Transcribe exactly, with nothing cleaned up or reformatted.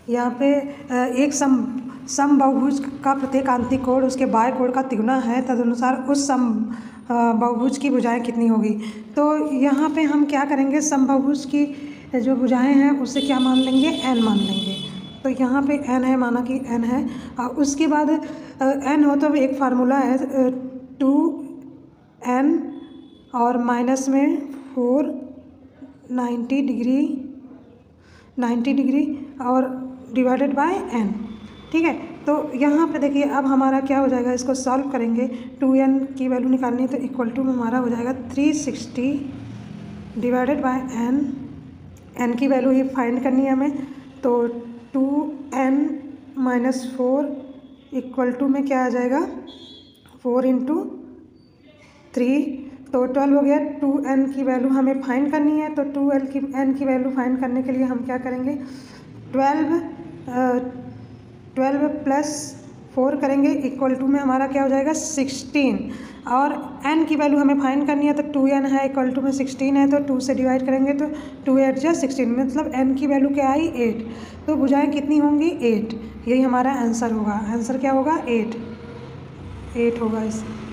यहाँ पे एक सम सम बहुभुज का प्रत्येक आंतरिक कोण उसके बाह्य कोण का तिगुना है, तदनुसार उस सम बहुभुज की भुजाएं कितनी होगी। तो यहाँ पे हम क्या करेंगे, सम बहुभुज की जो भुजाएं हैं उससे क्या मान लेंगे, एन मान लेंगे। तो यहाँ पे एन है, माना कि एन है, और उसके बाद एन हो तो एक फार्मूला है टू एन और माइनस में four ninety degree ninety degree और डिवाइडेड बाय एन। ठीक है, तो यहाँ पे देखिए अब हमारा क्या हो जाएगा, इसको सॉल्व करेंगे, टू एन की वैल्यू निकालनी है तो इक्वल टू में हमारा हो जाएगा three sixty divided by N. N की वैल्यू ही फाइंड करनी है हमें, तो two N minus four equal to में क्या आ जाएगा, फोर इंटू थ्री, तो ट्वेल्व हो गया। टू एन की वैल्यू हमें फाइंड करनी है, तो टू एल की एन की वैल्यू फाइंड करने के लिए हम क्या करेंगे, ट्वेल्व ट्वेल्व प्लस फोर करेंगे इक्वल टू में हमारा क्या हो जाएगा, सिक्सटीन। और एन की वैल्यू हमें फाइंड करनी है, तो टू एन है इक्वल टू में सिक्सटीन है, तो टू से डिवाइड करेंगे तो टू एट जा सिक्सटीन, मतलब एन की वैल्यू क्या आई, एट। तो भुजाएं कितनी होंगी, एट। यही हमारा आंसर होगा। आंसर क्या होगा, एट एट होगा इससे।